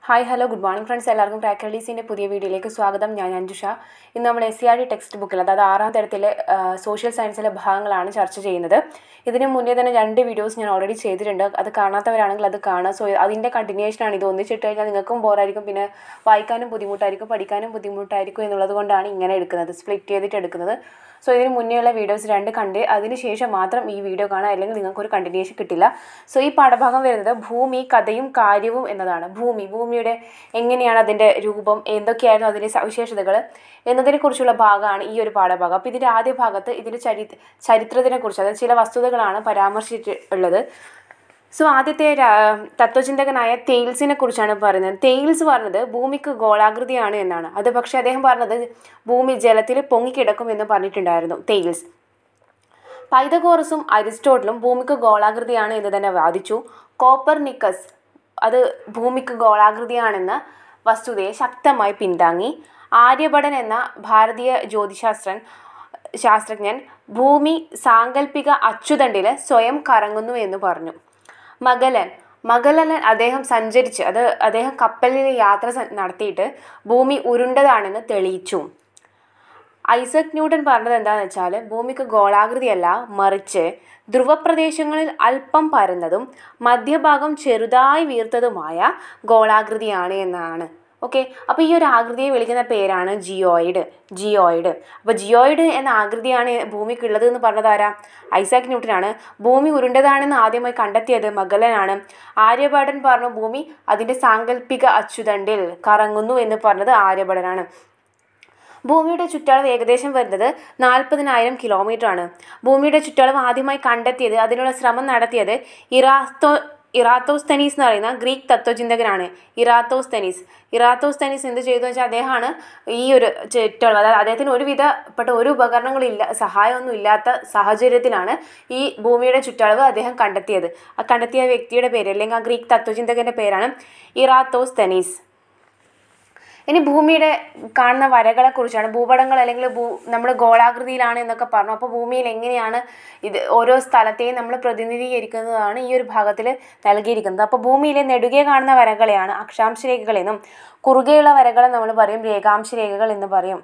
Hi, hello, good morning friends. എല്ലാവർക്കും ക്രാക്കലീസിൻ്റെ പുതിയ വീഡിയോയിലേക്ക് സ്വാഗതം. ഞാൻ അഞ്ജുഷ. ഇന്ന് നമ്മൾ SCERT ടെക്സ്റ്റ് ബുക്കിൽ അതായത് 6ാം തരത്തിലെ സോഷ്യൽ സയൻസിലെ ഭാഗങ്ങളാണ് ചർച്ച ചെയ്യുന്നത്. ഇതിനു മുന്നേ തന്നെ 2 വീഡിയോസ് ഞാൻ ഓൾറെഡി ചെയ്തിട്ടുണ്ട്. അത് കാണാത്തവരാണെങ്കിൽ അത് കാണുക. സോ അതിൻ്റെ കണ്ടിന്യൂഷനാണ്. ഇത് ഒന്നിച്ചിട്ട് കഴിഞ്ഞാൽ നിങ്ങൾക്കും ബോറായിരിക്കും, പിന്നെ വായിക്കാനും ബുദ്ധിമുട്ടായിരിക്കും, പഠിക്കാനും ബുദ്ധിമുട്ടായിരിക്കും എന്നുള്ളത് കൊണ്ടാണ് ഇങ്ങനെ എടുക്കുന്നത്, സ്പ്ലിറ്റ് ചെയ്തിട്ട് എടുക്കുന്നത്. സോ ഇതിന് മുന്നേയുള്ള വീഡിയോസ് 2 കണ്ട് അതിന് ശേഷം മാത്രം ഈ വീഡിയോ കാണാം, അല്ലെങ്കിൽ നിങ്ങൾക്കൊരു കണ്ടിന്യൂഷൻ കിട്ടില്ല. സോ ഈ പാഠഭാഗം വരുന്നത് ഭൂമി, കഥയും കാര്യവും എന്നതാണ്. ഭൂമിയുടെ എങ്ങനെയാണ് അതിൻ്റെ രൂപം, എന്തൊക്കെയായിരുന്നു അതിൻ്റെ സവിശേഷതകൾ എന്നതിനെക്കുറിച്ചുള്ള ഭാഗമാണ് ഈ ഒരു പാഠഭാഗം. അപ്പോൾ ഇതിൻ്റെ ആദ്യ ഭാഗത്ത് ഇതിൻ്റെ ചരിത്രത്തിനെക്കുറിച്ച്, അതായത് ചില വസ്തുതകളാണ് പരാമർശിച്ചിട്ടുള്ളത്. സോ ആദ്യത്തെ തത്വചിന്തകനായ തെയിൽസിനെ കുറിച്ചാണ് പറയുന്നത്. തെയിൽസ് പറഞ്ഞത് ഭൂമിക്ക് ഗോളാകൃതിയാണ് എന്നാണ്. അത് പക്ഷേ അദ്ദേഹം പറഞ്ഞത് ഭൂമി ജലത്തിൽ പൊങ്ങിക്കിടക്കും എന്ന് പറഞ്ഞിട്ടുണ്ടായിരുന്നു തെയിൽസ്. പൈതഗോറസും അരിസ്റ്റോട്ടിലും ഭൂമിക്ക് ഗോളാകൃതിയാണ് എന്ന് തന്നെ വാദിച്ചു. കോപ്പർനിക്കസ് അത് ഭൂമിക്ക് ഗോളാകൃതിയാണെന്ന വസ്തുതയെ ശക്തമായി പിന്താങ്ങി. ആര്യഭടൻ എന്ന ഭാരതീയ ശാസ്ത്രജ്ഞൻ ഭൂമി സാങ്കല്പിക അച്ചുതണ്ടിൽ സ്വയം കറങ്ങുന്നു എന്ന് പറഞ്ഞു. മഗല്ലൻ അദ്ദേഹം സഞ്ചരിച്ച് അദ്ദേഹം കപ്പലിൽ യാത്ര നടത്തിയിട്ട് ഭൂമി ഉരുണ്ടതാണെന്ന് തെളിയിച്ചു. ഐസക് ന്യൂട്ടൻ പറഞ്ഞത് എന്താണെന്ന് വെച്ചാൽ ഭൂമിക്ക് ഗോളാകൃതിയല്ല, മറിച്ച് ധ്രുവപ്രദേശങ്ങളിൽ അല്പം പരന്നതും മധ്യഭാഗം ചെറുതായി വീർത്തതുമായ ഗോളാകൃതിയാണ് എന്നാണ്. ഓക്കെ, അപ്പോൾ ഈ ഒരു ആകൃതിയെ വിളിക്കുന്ന പേരാണ് ജിയോയിഡ്. അപ്പോൾ ജിയോയിഡ് എന്ന ആകൃതിയാണ് ഭൂമിക്കുള്ളത് എന്ന് പറഞ്ഞത് ആരാ? ഐസക് ന്യൂട്ടനാണ്. ഭൂമി ഉരുണ്ടതാണെന്ന് ആദ്യമായി കണ്ടെത്തിയത് മഗല്ലനാണ്. ആര്യഭടൻ പറഞ്ഞു ഭൂമി അതിൻ്റെ സാങ്കല്പിക അച്ചുതണ്ടിൽ കറങ്ങുന്നു എന്ന് പറഞ്ഞത് ആര്യഭടനാണ്. ഭൂമിയുടെ ചുറ്റളവ് ഏകദേശം വരുന്നത് 40,000 കിലോമീറ്റർ ആണ്. ഭൂമിയുടെ ചുറ്റളവ് ആദ്യമായി കണ്ടെത്തിയത്, അതിനുള്ള ശ്രമം നടത്തിയത് ഇറാത്തോസ്തനീസ് എന്ന് പറയുന്ന ഗ്രീക്ക് തത്വചിന്തകനാണ്. ഇറാത്തോസ്തനീസ് എന്ത് ചെയ്തു വെച്ചാൽ അദ്ദേഹമാണ് ഈ ഒരു ചുറ്റളവ്, അതായത് അദ്ദേഹത്തിന് ഒരുവിധപ്പെട്ട ഒരു ഉപകരണങ്ങളില്ല, സഹായമൊന്നും ഇല്ലാത്ത സാഹചര്യത്തിലാണ് ഈ ഭൂമിയുടെ ചുറ്റളവ് അദ്ദേഹം കണ്ടെത്തിയത്. ആ കണ്ടെത്തിയ വ്യക്തിയുടെ പേര്, അല്ലെങ്കിൽ ആ ഗ്രീക്ക് തത്വചിന്തകൻ്റെ പേരാണ് ഇറാത്തോസ്തനീസ്. ഇനി ഭൂമിയുടെ കാണുന്ന വരകളെക്കുറിച്ചാണ്. ഭൂപടങ്ങൾ അല്ലെങ്കിൽ നമ്മുടെ ഗോളാകൃതിയിലാണ് എന്നൊക്കെ പറഞ്ഞു. അപ്പോൾ ഭൂമിയിൽ എങ്ങനെയാണ് ഇത് ഓരോ സ്ഥലത്തെയും നമ്മൾ പ്രതിനിധീകരിക്കുന്നതാണ് ഈ ഒരു ഭാഗത്തിൽ നൽകിയിരിക്കുന്നത്. അപ്പോൾ ഭൂമിയിലെ നെടുകെ കാണുന്ന വരകളെയാണ് അക്ഷാംശ രേഖകളെന്നും കുറുകെയുള്ള വരകളെ നമ്മൾ പറയും രേഖാംശ രേഖകൾ എന്ന് പറയും.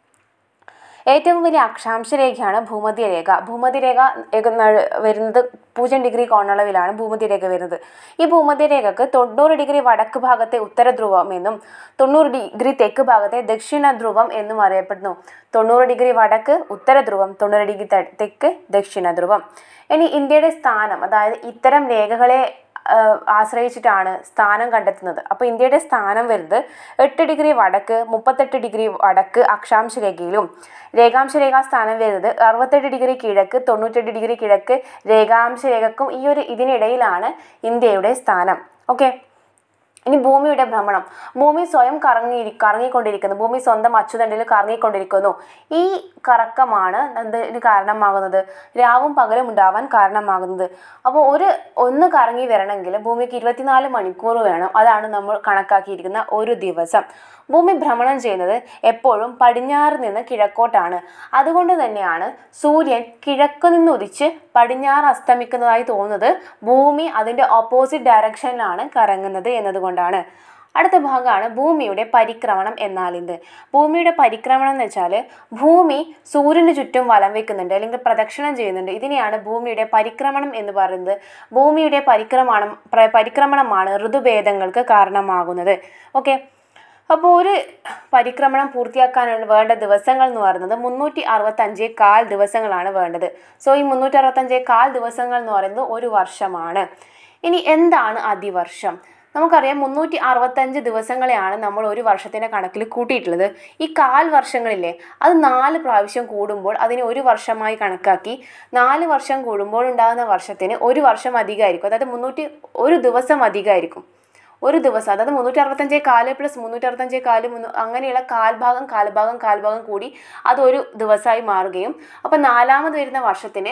ഏറ്റവും വലിയ അക്ഷാംശ രേഖയാണ് ഭൂമധ്യരേഖ. ഭൂമധ്യരേഖ വരുന്നത് 0 ഡിഗ്രി കോണളവിലാണ് ഭൂമധ്യരേഖ വരുന്നത്. ഈ ഭൂമധ്യരേഖക്ക് 90 ഡിഗ്രി വടക്ക് ഭാഗത്തെ ഉത്തര ധ്രുവം എന്നും 90 ഡിഗ്രി തെക്ക് ഭാഗത്തെ ദക്ഷിണ ധ്രുവം എന്നും അറിയപ്പെടുന്നു. 90 ഡിഗ്രി വടക്ക് ഉത്തര ധ്രുവം, 90 ഡിഗ്രി തെക്ക് ദക്ഷിണ ധ്രുവം. ഇനി ഇന്ത്യയുടെ സ്ഥാനം, അതായത് ഇത്തരം രേഖകളെ ആശ്രയിച്ചിട്ടാണ് സ്ഥാനം കണ്ടെത്തുന്നത്. അപ്പോൾ ഇന്ത്യയുടെ സ്ഥാനം വരുന്നത് 8 ഡിഗ്രി വടക്ക് 38 ഡിഗ്രി വടക്ക് അക്ഷാംശ രേഖയിലും, രേഖാംശ രേഖാ സ്ഥാനം വരുന്നത് 68 ഡിഗ്രി കിഴക്ക് 98 ഡിഗ്രി കിഴക്ക് രേഖാംശ രേഖക്കും ഇതിനിടയിലാണ് ഇന്ത്യയുടെ സ്ഥാനം. ഓക്കെ, ഇനി ഭൂമിയുടെ ഭ്രമണം. ഭൂമി സ്വയം കറങ്ങിക്കൊണ്ടിരിക്കുന്നു. ഭൂമി സ്വന്തം അച്ചുതണ്ടിൽ കറങ്ങിക്കൊണ്ടിരിക്കുന്നു. ഈ കറക്കമാണ് എന്തിന് കാരണമാകുന്നത്? രാവും പകലും ഉണ്ടാവാൻ കാരണമാകുന്നത്. അപ്പോൾ ഒന്ന് കറങ്ങി വരണമെങ്കിൽ ഭൂമിക്ക് 24 മണിക്കൂർ വേണം. അതാണ് നമ്മൾ കണക്കാക്കിയിരിക്കുന്ന ഒരു ദിവസം. ഭൂമി ഭ്രമണം ചെയ്യുന്നത് എപ്പോഴും പടിഞ്ഞാറ് നിന്ന് കിഴക്കോട്ടാണ്. അതുകൊണ്ട് തന്നെയാണ് സൂര്യൻ കിഴക്കു നിന്ന് ഉദിച്ച് പടിഞ്ഞാറ് അസ്തമിക്കുന്നതായി തോന്നുന്നത് ഭൂമി അതിൻ്റെ ഓപ്പോസിറ്റ് ഡയറക്ഷനിലാണ് കറങ്ങുന്നത് എന്നതുകൊണ്ടാണ്. അടുത്ത ഭാഗമാണ് ഭൂമിയുടെ പരിക്രമണം എന്നാൽ എന്ത്? ഭൂമിയുടെ പരിക്രമണം എന്ന് വെച്ചാൽ ഭൂമി സൂര്യന് ചുറ്റും വലം വെക്കുന്നുണ്ട്, അല്ലെങ്കിൽ പ്രദക്ഷിണം ചെയ്യുന്നുണ്ട്. ഇതിനെയാണ് ഭൂമിയുടെ പരിക്രമണം എന്ന് പറയുന്നത്. ഭൂമിയുടെ പരിക്രമണമാണ് ഋതുഭേദങ്ങൾക്ക് കാരണമാകുന്നത്. ഓക്കെ, അപ്പോൾ ഒരു പരിക്രമണം പൂർത്തിയാക്കാനുള്ള വേണ്ട ദിവസങ്ങൾ എന്ന് പറയുന്നത് 365 ദിവസങ്ങളാണ് വേണ്ടത്. സോ ഈ 365 ദിവസങ്ങൾ എന്ന് പറയുന്നത് ഒരു വർഷമാണ്. ഇനി എന്താണ് അതിവർഷം? നമുക്കറിയാം 365 ദിവസങ്ങളെയാണ് നമ്മൾ ഒരു വർഷത്തിൻ്റെ കണക്കിൽ കൂട്ടിയിട്ടുള്ളത്. ഈ വർഷങ്ങളില്ലേ, അത് 4 പ്രാവശ്യം കൂടുമ്പോൾ അതിനെ ഒരു വർഷമായി കണക്കാക്കി 4 വർഷം കൂടുമ്പോൾ ഉണ്ടാകുന്ന വർഷത്തിന് ഒരു വർഷം അധികമായിരിക്കും. അതായത് 101 ദിവസം അധികമായിരിക്കും. ഒരു ദിവസം, അതായത് 365 പ്ലസ് 365 അങ്ങനെയുള്ള കാൽഭാഗം കൂടി അതൊരു ദിവസമായി മാറുകയും അപ്പോൾ 4ാമത് വരുന്ന വർഷത്തിന്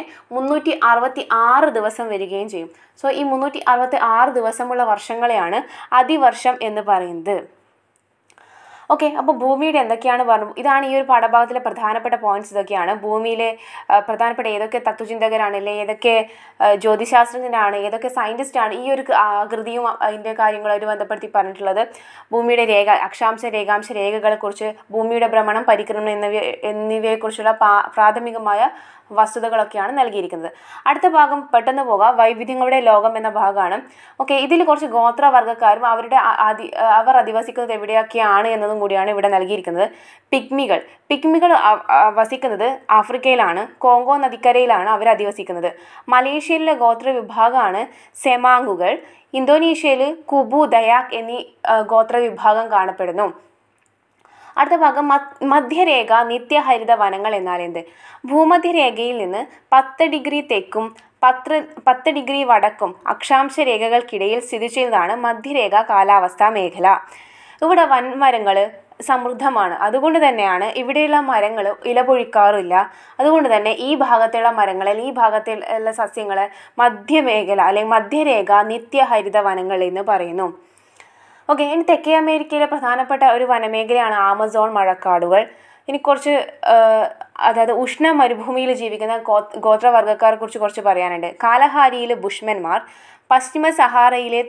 366 ദിവസം വരികയും ചെയ്യും. സോ ഈ 366 ദിവസമുള്ള വർഷങ്ങളെയാണ് അതിവർഷം എന്ന് പറയുന്നത്. ഓക്കെ, അപ്പോൾ ഭൂമിയുടെ എന്തൊക്കെയാണ് പറഞ്ഞു, ഇതാണ് ഈ ഒരു പാഠഭാഗത്തിലെ പ്രധാനപ്പെട്ട പോയിന്റ്സ്. ഇതൊക്കെയാണ് ഭൂമിയിലെ പ്രധാനപ്പെട്ട ഏതൊക്കെ തത്വചിന്തകരാണ്, അല്ലെ ഏതൊക്കെ ജ്യോതിശാസ്ത്രജ്ഞരാണ്, ഏതൊക്കെ സയൻറ്റിസ്റ്റാണ് ഈ ഒരു ആകൃതിയും അതിൻ്റെ കാര്യങ്ങളുമായിട്ട് ബന്ധപ്പെടുത്തി പറഞ്ഞിട്ടുള്ളത്. ഭൂമിയുടെ രേഖ, അക്ഷാംശ രേഖാംശ രേഖകളെക്കുറിച്ച്, ഭൂമിയുടെ ഭ്രമണം, പരിക്രമണം എന്നിവയെക്കുറിച്ചുള്ള പ്രാഥമികമായ വസ്തുതകളൊക്കെയാണ് നൽകിയിരിക്കുന്നത്. അടുത്ത ഭാഗം പെട്ടെന്ന് പോകാം, വൈവിധ്യങ്ങളുടെ ലോകം എന്ന ഭാഗമാണ്. ഓക്കെ, ഇതിൽ കുറച്ച് ഗോത്രവർഗ്ഗക്കാരും അവർ അധിവസിക്കുന്നത് എവിടെയൊക്കെയാണ് എന്നതും കൂടിയാണ് ഇവിടെ നൽകിയിരിക്കുന്നത്. പിഗ്മികൾ വസിക്കുന്നത് ആഫ്രിക്കയിലാണ്, കോങ്കോ നദിക്കരയിലാണ് അവർ അധിവസിക്കുന്നത്. മലേഷ്യയിലെ ഗോത്ര വിഭാഗമാണ് സെമാങ്ങുകൾ. ഇന്തോനേഷ്യയിൽ കുബു, ദയാക് എന്നീ ഗോത്ര വിഭാഗം കാണപ്പെടുന്നു. അടുത്ത ഭാഗം മധ്യരേഖ നിത്യഹരിത വനങ്ങൾ എന്നാൽ എന്ത്? ഭൂമധ്യരേഖയിൽ നിന്ന് 10 ഡിഗ്രി തെക്കും 10 ഡിഗ്രി വടക്കും അക്ഷാംശ രേഖകൾക്കിടയിൽ സ്ഥിതി ചെയ്യുന്നതാണ് മധ്യരേഖ കാലാവസ്ഥാ മേഖല. ഇവിടെ വൻമരങ്ങൾ സമൃദ്ധമാണ്. അതുകൊണ്ട് തന്നെയാണ് ഇവിടെയുള്ള മരങ്ങൾ ഇലപൊഴിക്കാറില്ല. അതുകൊണ്ട് തന്നെ ഈ ഭാഗത്തുള്ള മരങ്ങളെ, ഈ ഭാഗത്തുള്ള സസ്യങ്ങളെ മധ്യമേഖല അല്ലെങ്കിൽ മധ്യരേഖ നിത്യഹരിത വനങ്ങൾ എന്ന് പറയുന്നു. ഓക്കെ, ഇനി തെക്കേ അമേരിക്കയിലെ പ്രധാനപ്പെട്ട ഒരു വനമേഖലയാണ് ആമസോൺ മഴക്കാടുകൾ. ഇനി കുറച്ച് അതായത് ഉഷ്ണ മരുഭൂമിയിൽ ജീവിക്കുന്ന ഗോത്രവർഗ്ഗക്കാരെ കുറിച്ച് കുറച്ച് പറയാനുണ്ട്. കാലഹാരിയിലെ ബുഷ്മന്മാർ, പശ്ചിമ സഹാറയിലെ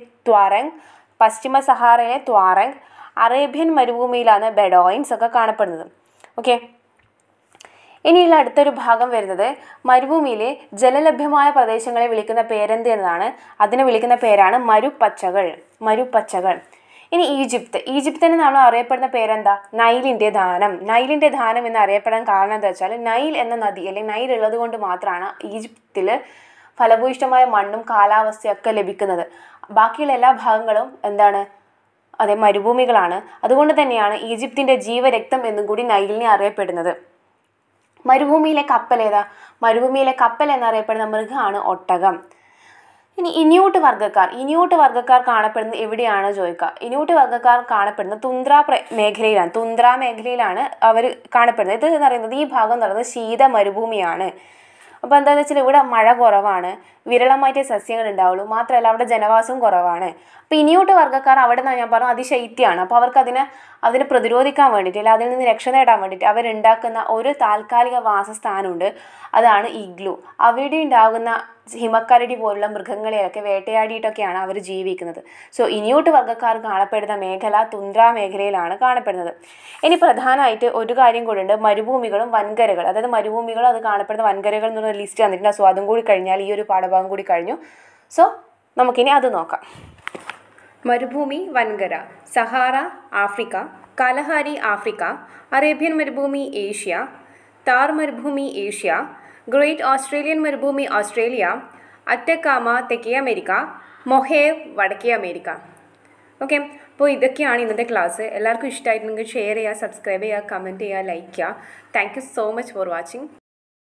ത്വാറങ്, അറേബ്യൻ മരുഭൂമിയിലാണ് ബെഡോയിൻസ് ഒക്കെ കാണപ്പെടുന്നത്. ഓക്കെ, ഇനിയുള്ള അടുത്തൊരു ഭാഗം വരുന്നത് മരുഭൂമിയിലെ ജലലഭ്യമായ പ്രദേശങ്ങളെ വിളിക്കുന്ന പേരെന്ത് എന്നതാണ്. അതിനെ വിളിക്കുന്ന പേരാണ് മരുപ്പച്ചകൾ. ഇനി ഈജിപ്തിനെ നമ്മൾ അറിയപ്പെടുന്ന പേരെന്താ? നൈലിൻ്റെ ധാനം എന്ന് അറിയപ്പെടാൻ കാരണം എന്താ വെച്ചാൽ, നൈൽ എന്ന നദി അല്ലെങ്കിൽ നൈൽ ഉള്ളത് കൊണ്ട് മാത്രമാണ് ഈജിപ്തിൽ ഫലഭൂയിഷ്ടമായ മണ്ണും കാലാവസ്ഥയൊക്കെ ലഭിക്കുന്നത്. ബാക്കിയുള്ള എല്ലാ ഭാഗങ്ങളും എന്താണ്? അതെ, മരുഭൂമികളാണ്. അതുകൊണ്ട് തന്നെയാണ് ഈജിപ്തിൻ്റെ ജീവരക്തം എന്നും കൂടി നൈലിനെ അറിയപ്പെടുന്നത്. മരുഭൂമിയിലെ കപ്പൽ എന്നറിയപ്പെടുന്ന മൃഗമാണ് ഒട്ടകം. ഇനി ഇനിയൂട്ട് വർഗ്ഗക്കാർ കാണപ്പെടുന്നത് എവിടെയാണ് ചോദിക്കുക. ഇനിയൂട്ട് വർഗ്ഗക്കാർ കാണപ്പെടുന്നത് തുന്ദ്ര മേഖലയിലാണ് അവർ കാണപ്പെടുന്നത്. ഇത് എന്ന് പറയുന്നത്, ഈ ഭാഗം എന്ന് പറയുന്നത് ശീത മരുഭൂമിയാണ്. അപ്പോൾ എന്താണെന്ന് വെച്ചാൽ ഇവിടെ മഴ കുറവാണ്, വിരളമായിട്ടേ സസ്യങ്ങൾ ഉണ്ടാവുള്ളൂ, മാത്രമല്ല അവിടെ ജനവാസവും കുറവാണ്. അപ്പോൾ ഇനിയൂട്ട് വർഗ്ഗക്കാർ അവിടെ നിന്ന് ഞാൻ പറഞ്ഞു അതിശൈത്യമാണ്. അപ്പോൾ അവർക്ക് അതിനെ പ്രതിരോധിക്കാൻ വേണ്ടിയിട്ട്, അല്ലെങ്കിൽ അതിൽ നിന്ന് രക്ഷ നേടാൻ വേണ്ടിയിട്ട് അവരുണ്ടാക്കുന്ന ഒരു താൽക്കാലിക വാസസ്ഥാനമുണ്ട്, അതാണ് ഇഗ്ലു. അവിടെ ഉണ്ടാകുന്ന ഹിമക്കരടി പോലുള്ള മൃഗങ്ങളെയൊക്കെ വേട്ടയാടിയിട്ടൊക്കെയാണ് അവർ ജീവിക്കുന്നത്. സോ ഇനിയൂട്ട് വർഗ്ഗക്കാർ കാണപ്പെടുന്ന മേഖല തുന്ദ്ര മേഖലയിലാണ് കാണപ്പെടുന്നത്. ഇനി പ്രധാനമായിട്ട് ഒരു കാര്യം കൂടി ഉണ്ട്, മരുഭൂമികളും വൻകരകൾ. അതായത് മരുഭൂമികളും അത് കാണപ്പെടുന്ന വൻകരകൾ എന്നുള്ള ലിസ്റ്റ് വന്നിട്ടുണ്ട്. സോ അതും കൂടി കഴിഞ്ഞാൽ ഈ ഒരു പാഠഭാഗം കൂടി കഴിഞ്ഞു. സോ നമുക്കിനി അത് നോക്കാം. മരുഭൂമി, വൻകര: Sahara Africa, Kalahari Africa, Arabian മരുഭൂമി ഏഷ്യ, താർ മരുഭൂമി ഏഷ്യ, ഗ്രേറ്റ് ഓസ്ട്രേലിയൻ മരുഭൂമി ഓസ്ട്രേലിയ, അറ്റക്കാമ തെക്കേ അമേരിക്ക, മൊഹേവ് വടക്കേ അമേരിക്ക. ഓക്കെ, അപ്പോൾ ഇതൊക്കെയാണ് ഇന്നത്തെ ക്ലാസ്. എല്ലാവർക്കും ഇഷ്ടമായിട്ടുണ്ടെങ്കിൽ ഷെയർ ചെയ്യുക, സബ്സ്ക്രൈബ് ചെയ്യുക, കമൻറ്റ് ചെയ്യുക, ലൈക്ക് ചെയ്യുക. Thank you so much for watching.